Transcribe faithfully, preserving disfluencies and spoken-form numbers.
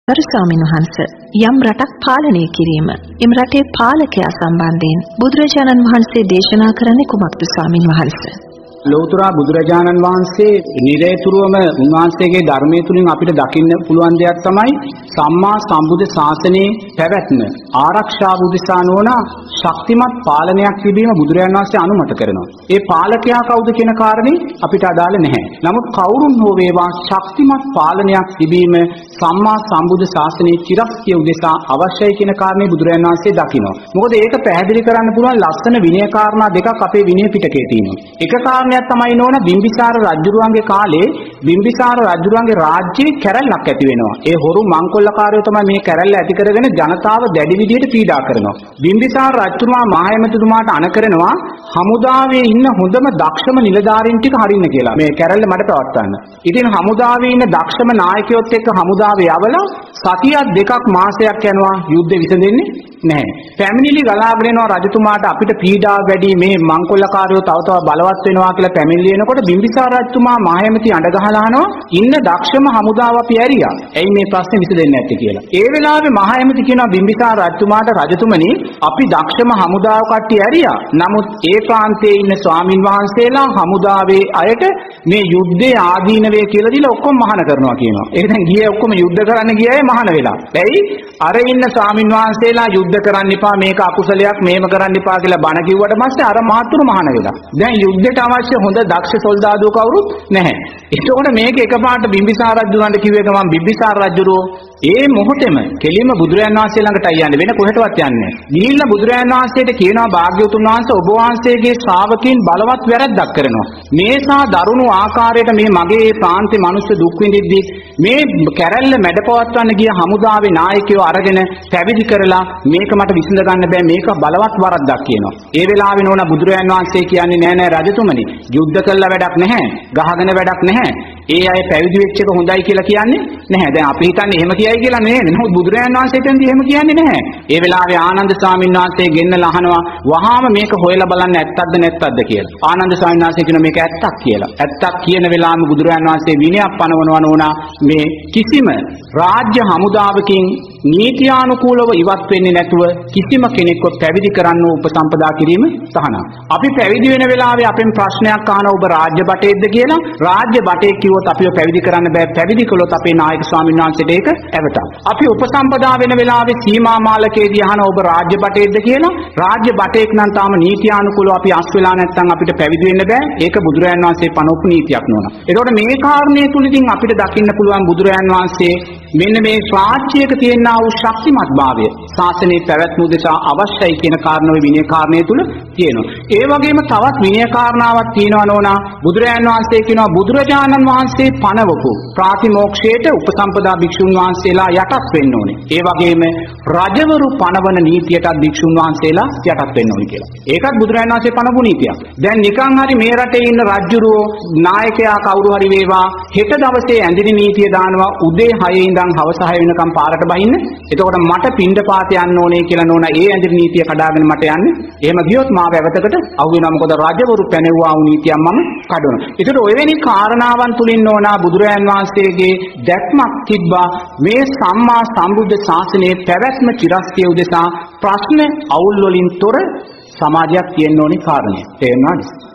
ගරු ස්වාමීන් වහන්සේ යම් රටක් පාලනය කිරීම එම රටේ පාලකයා සම්බන්ධයෙන් බුදුරජාණන් වහන්සේ දේශනා කරන්නේ කුමක්ද ස්වාමීන් වහන්සේ? ලෝතර බුදුරජාණන් වහන්සේ නිරේතුරුවම උන්වහන්සේගේ ධර්මයේ තුලින් අපිට දකින්න පුළුවන් දෙයක් තමයි සම්මා සම්බුද්ධ ශාසනයේ පැවැත්ම ආරක්ෂා උදෙසා නොවන ශක්තිමත් පාලනයක් තිබීම බුදුරජාණන් වහන්සේ අනුමත කරනවා. ඒ පාලකයා කවුද කියන කාරණේ අපිට අදාළ නැහැ. නමුත් කවුරුන් හෝ වේවා ශක්තිමත් පාලනයක් තිබීම සම්මා සම්බුද්ධ ශාසනයේ චිරස්තිය උදෙසා අවශ්‍යයි කියන කාරණේ බුදුරජාණන් වහන්සේ දකිනවා. මොකද ඒක පැහැදිලි කරන්න පුළුවන් ලස්සන විනය කාරණා දෙකක් අපේ විනය පිටකේ තියෙනවා. එක කාරණයක් තමයි නෝන බිම්බිසාර රජුරුවන්ගේ කාලේ බිම්බිසාර රජුරුවන්ගේ රාජ්‍යයේ කැරැල්ලක් ඇති වෙනවා. ඒ හොරු මංකොල්ලකාරයෝ තමයි මේ කැරැල්ල ඇති කරගෙන ජනතාව දැඩි විදියට පීඩා කරනවා. බිම්බිසාර රජතුමා මහයමතුමාට අණ කරනවා හමුදාවේ ඉන්න හොඳම දක්ෂම නිලධාරීන් ටික හරින්න කියලා. මේ කැරැල්ල මට පවත්වන්න. ඉතින් හමුදාවේ ඉන්න දක්ෂම නායකයොත් එක්ක හමුදාවේ යවලා සතියක් දෙකක් මාසයක් යනවා යුද්ධෙ විසඳෙන්නේ නැහැ. පැමිණිලි ගලාගෙන යනවා රජතුමාට අපිට පීඩා වැඩි මේ මංකොල්ලකාරයෝ තව තව බලවත් වෙනවා කියලා පැමිණිලි එනකොට බිම්බිසාර රජතුමා මහයමති අඬ ගහලා අහනවා ඉන්න දක්ෂම හමුදාව අපි ඇරියා. ඇයි මේ ප්‍රශ්නේ විසඳෙන්නේ නැත්තේ කියලා. ඒ වෙලාවේ මහයමති කියනවා බිම්බිසාර රජතුමාට රජතුමනි අපි දක්ෂම හමුදාව කට්ටිය ඇරියා. නමුත් ඒ ප්‍රාන්තයේ ඉන්න ස්වාමින් වහන්සේලා හමුදාවේ අයට මේ යුද්ධයේ ආදීනවේ කියලා දීලා ඔක්කොම මහාන කරනවා කියනවා. ඒක දැන් ගියේ ඔක්කොම යුද්ධ කරන්න ගියයි මහාන වෙලා. ඇයි? අර ඉන්න ස්වාමින් වහන්සේලා යුද්ධ කරන්න එපා මේක අකුසලයක් මේව කරන්න එපා කියලා බණ කිව්වට පස්සේ අර මහත්තුරු මහාන වෙලා. දැන් යුද්ධයට අවශ්‍ය හොඳ දක්ෂ සොල්දාදුවෝ කවුරුත් නැහැ. එතකොට මේක එකපාරට බිම්බිසාර රජුන්ට කිව්ව එක මම බිම්බිසාර රජුරෝ ඒ මොහොතේම කෙලින්ම බුදුරයන් වහන්සේ ළඟටයි යන්නේ වෙන කොහෙටවත් යන්නේ නැහැ. ගිහිල්ලා බුදුරයන් වහන්සේට කියනවා භාග්‍යවතුන් වහන්සේ ඔබ වහන්සේගේ ශ්‍රාවකයන් බලවත් වැරද්දක් කරනවා. මේසා දරුණු ආකාරයට මේ මගේ මේ ප්‍රාන්තේ මිනිස්සු දුක් විඳිද්දී මේ කැරැල්ල මැඩපවත්වන්න ගිය හමුදාවේ නායකයෝ අරගෙන පැවිදි කරලා මේක මට විසඳ ගන්න බෑ මේක බලවත් වරද්දක් කියනවා. ඒ වෙලාවේ නෝනා බුදුරයන් වහන්සේ කියන්නේ නෑ නෑ රජතුමනි යුද්ධ කළා වැඩක් නැහැ. ගහගෙන වැඩක් නැහැ. ඒ අය පැවිදි වෙච්ච එක හොඳයි කියලා කියන්නේ නැහැ. දැන් අපි හිතන්නේ එහෙම කියයි කියලා නෙවෙයි. නමුත් බුදුරජාණන් වහන්සේ හිතන්නේ එහෙම කියන්නේ නැහැ. ඒ වෙලාවේ ආනන්ද ස්වාමීන් වහන්සේ ගෙන්නලා අහනවා වහාම මේක හොයලා බලන්න ඇත්තක්ද නැත්තක්ද කියලා. ආනන්ද ස්වාමීන් වහන්සේ කියනවා මේක ඇත්තක් කියලා. ඇත්තක් කියන වෙලාවෙම බුදුරජාණන් වහන්සේ විනයක් පනවනවා නෝනා මේ කිසිම රාජ්‍ය හමුදාවකින් නීතියානුකූලව ඉවත් වෙන්නේ නැතුව කිසිම කෙනෙක්ව පැවිදි කරන්න උපසම්පදා කිරීම තහනම්. අපි පැවිදි වෙන වෙලාවේ අපෙන් ප්‍රශ්නයක් අහන ඔබ රාජ්‍ය බටේද්ද කියලා. රාජ්‍ය බටේ කිව්වොත් අපිව පැවිදි කරන්න බෑ. පැවිදි කළොත් අපේ නායක ස්වාමීන් වහන්සේට ඒක ඇවතක්. අපි උපසම්පදා වෙන වෙලාවේ සීමා මාලකයේදී අහන ඔබ රාජ්‍ය බටේද්ද කියලා. රාජ්‍ය බටේක් නම් තාම නීතියානුකූලව අපි අස් වෙලා නැත්නම් අපිට පැවිදි වෙන්න බෑ. ඒක බුදුරජාණන් වහන්සේ පනවපු නීතියක් නෝනා. ඒකෝට මේ කාරණේ තුලින් අපිට දකින්න පුළුවන් බුදුරජාණන් වහන්සේ මෙන්න මේ ශ්‍රාච්‍යයක තියෙනා වූ ශක්තිමත් භාවය ශාසනයේ පැවැත්ම උදෙසා අවශ්‍යයි කියන කාරණාව විනය කාරණේ තුල තියෙනවා. ඒ වගේම තවත් විනය කාරණාවක් තියෙනවා නෝනා. බුදුරජාණන් වහන්සේ කියනවා බුදුරජාණන් වහන්සේ පනවපු ප්‍රාතිමෝක්ෂයට උපසම්පදා භික්ෂුන් වහන්සේලා යටත් වෙන්න ඕනේ. ඒ වගේම රජවරු පනවන නීතියටත් භික්ෂුන් වහන්සේලා යටත් වෙන්න ඕනේ කියලා. ඒකත් බුදුරජාණන් වහන්සේ පනවපු නීතියක්. දැන් නිකන් හරි මේ රටේ ඉන්න රජුරෝ නායකයා කවුරු හරි වේවා හෙට දවසේ ඇඳිලි නීතිය දානවා උදේ හයේ ඉඳන් හවස හය වෙනකම් පාරට බහින්න. එතකොට මට පින්ඩ පාත යන්න ඕනේ කියලා නෝනා ඒ ඇඳිලි නීතිය කඩාගෙන මට යන්නේ. එහෙම ගියොත් මාව ඇවතකට අහු වෙනවා. මොකද රජවරු පැනෙවුවා වූ නීතියක් මම කඩනවා. ඒකට ඔයවැනි කාරණාවන් තුලින් නෝනා බුදුරජාන් වහන්සේගේ දැක්මක් තිබ්බා මේ සම්මා සම්බුද්ධ ශාසනයේ පැවැත්ම චිරස්තිය උදෙසා ප්‍රශ්න අවුල් වලින් තොර සමාජයක් තියෙන්න ඕනේ කාරණේ. තේරුණාද?